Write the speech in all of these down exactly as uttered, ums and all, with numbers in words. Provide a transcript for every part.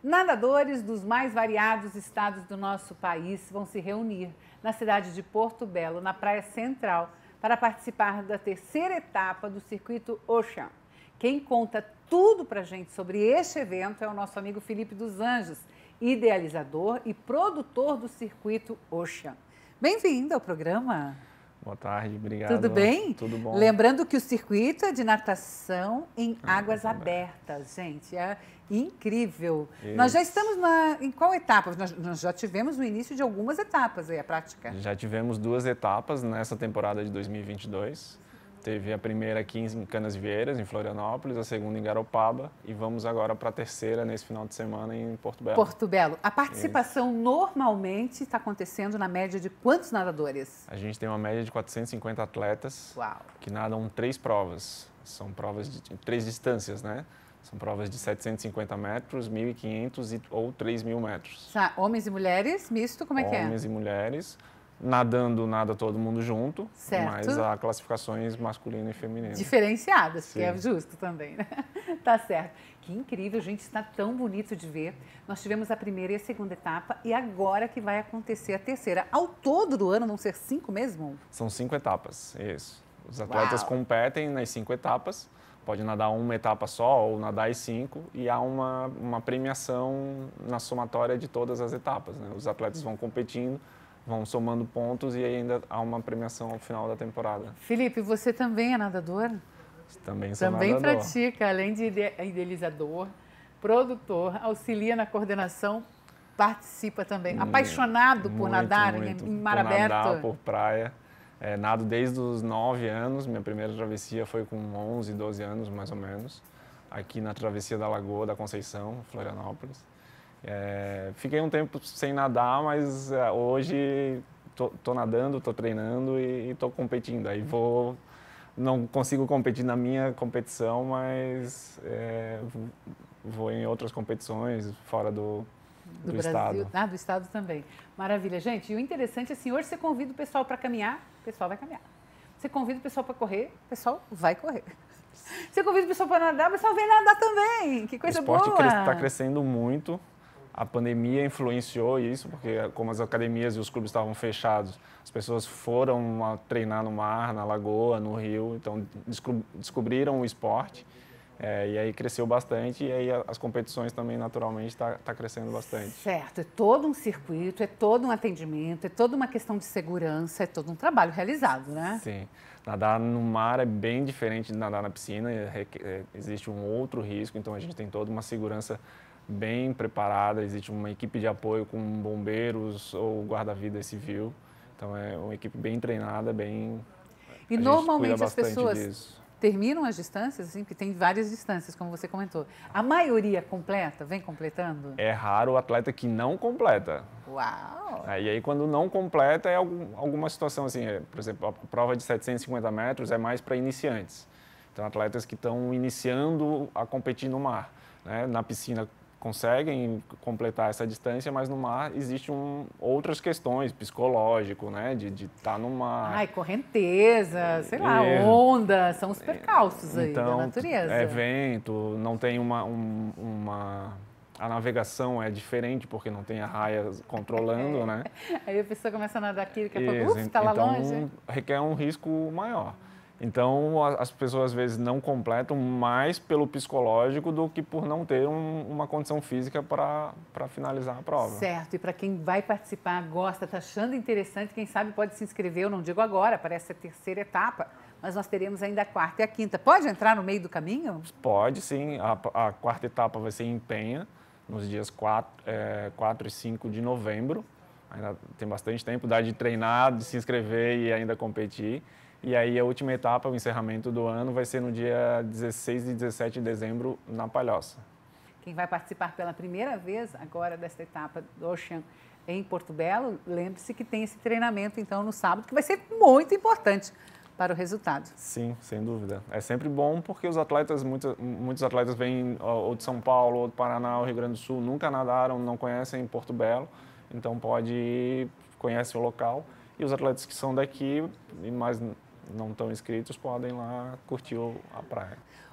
Nadadores dos mais variados estados do nosso país vão se reunir na cidade de Porto Belo, na Praia Central, para participar da terceira etapa do Circuito Ocean. Quem conta tudo para a gente sobre este evento é o nosso amigo Felipe dos Anjos, idealizador e produtor do Circuito Ocean. Bem-vindo ao programa. Boa tarde, obrigado. Tudo bem? Tudo bom. Lembrando que o circuito é de natação em águas abertas, gente, é incrível. Isso. Nós já estamos na, em qual etapa? Nós, nós já tivemos o início de algumas etapas aí, a prática. Já tivemos duas etapas nessa temporada de dois mil e vinte e dois. Teve a primeira aqui em Canasvieiras, em Florianópolis, a segunda em Garopaba e vamos agora para a terceira nesse final de semana em Porto Belo. Porto Belo. A participação Isso. normalmente está acontecendo na média de quantos nadadores? A gente tem uma média de quatrocentos e cinquenta atletas Uau. que nadam três provas. São provas de três distâncias, né? São provas de setecentos e cinquenta metros, mil e quinhentos e, ou três mil metros. Tá. Homens e mulheres, misto, como é Homens que é? Homens e mulheres. Nadando, nada todo mundo junto, certo. mas há classificações masculino e feminino. Diferenciadas, Sim. que é justo também, né? Tá certo. Que incrível, gente, está tão bonito de ver. Nós tivemos a primeira e a segunda etapa e agora que vai acontecer a terceira. Ao todo do ano, vão ser cinco mesmo? São cinco etapas, isso. Os atletas Uau. competem nas cinco etapas, pode nadar uma etapa só ou nadar as cinco e há uma, uma premiação na somatória de todas as etapas, né? Os atletas vão competindo, vão somando pontos e ainda há uma premiação ao final da temporada. Felipe, você também é nadador? Também sou também nadador. Também pratica, além de idealizador, produtor, auxilia na coordenação, participa também. Apaixonado por muito, nadar muito. em mar por aberto? Nadar, por praia. É, nado desde os nove anos, minha primeira travessia foi com onze, doze anos mais ou menos, aqui na travessia da Lagoa da Conceição, Florianópolis. É, fiquei um tempo sem nadar, mas é, hoje tô, tô nadando, tô treinando e, e tô competindo. Aí vou, não consigo competir na minha competição, mas é, vou em outras competições fora do, do, do estado. estado. Ah, do estado também. Maravilha, gente. E o interessante é assim, hoje você convida o pessoal para caminhar, o pessoal vai caminhar. Você convida o pessoal para correr, o pessoal vai correr. Você convida o pessoal para nadar, o pessoal vem nadar também. Que coisa boa! O esporte está crescendo muito. A pandemia influenciou isso, porque como as academias e os clubes estavam fechados, as pessoas foram a treinar no mar, na lagoa, no rio, então descobriram o esporte é, e aí cresceu bastante e aí as competições também naturalmente está tá crescendo bastante. Certo, é todo um circuito, é todo um atendimento, é toda uma questão de segurança, é todo um trabalho realizado, né? Sim, nadar no mar é bem diferente de nadar na piscina, é, é, existe um outro risco, então a gente tem toda uma segurança bem preparada, existe uma equipe de apoio com bombeiros ou guarda-vidas civil, então é uma equipe bem treinada, bem... E normalmente as pessoas disso. terminam as distâncias, assim, porque tem várias distâncias, como você comentou. A maioria completa, vem completando? É raro o atleta que não completa. Uau! Aí, aí quando não completa é algum, alguma situação assim, é, por exemplo, a prova de setecentos e cinquenta metros é mais para iniciantes. Então atletas que estão iniciando a competir no mar, né? Na piscina conseguem completar essa distância, mas no mar existem um, outras questões, psicológico, né, de estar tá no mar. Ai, correnteza, sei lá, é, onda, são os percalços aí então, da natureza. É vento, não tem uma, um, uma... A navegação é diferente, porque não tem a raia controlando, é. né? Aí a pessoa começa a nadar aqui, daqui a pouco, ufa, está lá então, longe. Requer um risco maior. Então, as pessoas às vezes não completam mais pelo psicológico do que por não ter um, uma condição física para finalizar a prova. Certo, e para quem vai participar, gosta, está achando interessante, quem sabe pode se inscrever, eu não digo agora, parece a terceira etapa, mas nós teremos ainda a quarta e a quinta. Pode entrar no meio do caminho? Pode, sim. A, a quarta etapa vai ser em Penha, nos dias quatro, é, quatro e cinco de novembro. Ainda tem bastante tempo, dá de treinar, de se inscrever e ainda competir. E aí a última etapa, o encerramento do ano, vai ser no dia dezesseis e dezessete de dezembro, na Palhoça. Quem vai participar pela primeira vez agora desta etapa do Ocean em Porto Belo, lembre-se que tem esse treinamento então no sábado, que vai ser muito importante para o resultado. Sim, sem dúvida. É sempre bom porque os atletas, muitos, muitos atletas vêm ou de São Paulo, ou do Paraná, ou Rio Grande do Sul, nunca nadaram, não conhecem Porto Belo, então pode ir, conhece o local. E os atletas que são daqui, mas não estão inscritos, podem lá curtir a praia.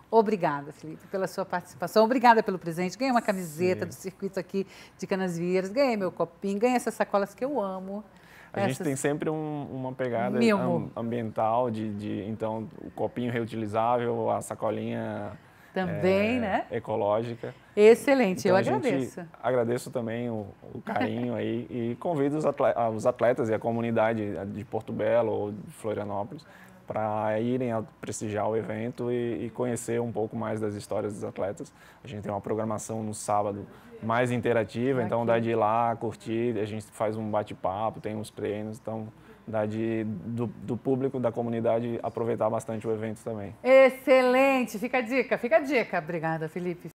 Obrigada, Felipe, pela sua participação. Obrigada pelo presente. Ganhei uma camiseta Sim. do circuito aqui de Canasvieiras, ganhei meu copinho, ganhei essas sacolas que eu amo. A essas... gente tem sempre um, uma pegada Mimo. ambiental, de, de, então, o copinho reutilizável, a sacolinha também, é, né? ecológica. Excelente, então, eu a agradeço. Gente agradeço também o, o carinho aí e convido os atletas, os atletas e a comunidade de Porto Belo ou de Florianópolis para irem a prestigiar o evento e, e conhecer um pouco mais das histórias dos atletas. A gente tem uma programação no sábado mais interativa, aqui. Então dá de ir lá, curtir, a gente faz um bate-papo, tem uns treinos, então dá de, do, do público, da comunidade, aproveitar bastante o evento também. Excelente, fica a dica, fica a dica. Obrigada, Felipe.